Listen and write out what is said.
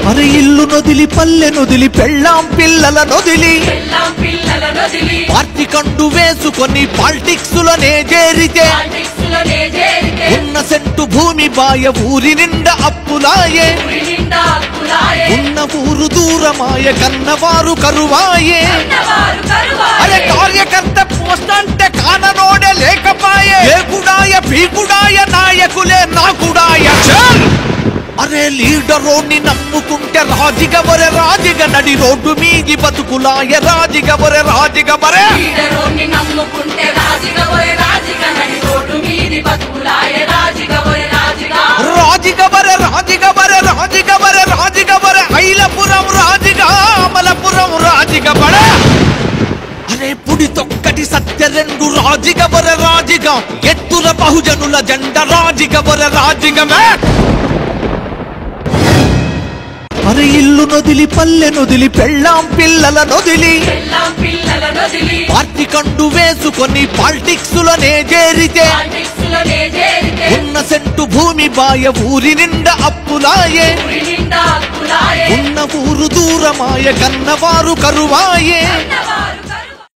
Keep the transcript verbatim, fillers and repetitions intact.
అరే ఇల్లు నొదిలి పల్లె నొదిలి పెళ్ళాం పిల్లల నొదిలి పార్టీ కండు వేసుకొని పాలిటిక్స్ లోనే చేరితే ఉన్న సెంటు భూమి బాయ ఊరి నిండా అప్పులాయే ఉన్న ఊరు దూరమాయ కన్నవారు కరువాయే అరే కార్యకర్త పోస్ట్ అంటే కాననోడే లేకపాయే లేకుడాయ పీకుడాయ నాయకులే నాకుడాయ అరే లీడరోని నమ్ముకుంటే రాజిగవరే రాజిగ నడి రోడ్డు మీది బతుకులాయ రాజిగవరే రాజిగవరే రాజిగవరే రాజిగవరే రాజిగవరే రాజిగవరే ఐలపురం రాజిగా అమలపురం రాజిగవరే అరే పుడి తొక్కటి సత్య రెండు రాజిగవరే రాజిగా ఎత్తుల బహుజనుల జెండ రాజిగవరే రాజిగమే అరే ఇల్లు నొదిలి పల్లె నొదిలి పెళ్ళాం పిల్లల నొదిలి పార్టీ కండు వేసుకొని పాలిటిక్స్ లోనే చేరితే ఉన్న సెంటు భూమి బాయ ఊరి నిండా అప్పులాయే ఉన్న ఊరు దూరమాయ కన్నవారు కరువాయే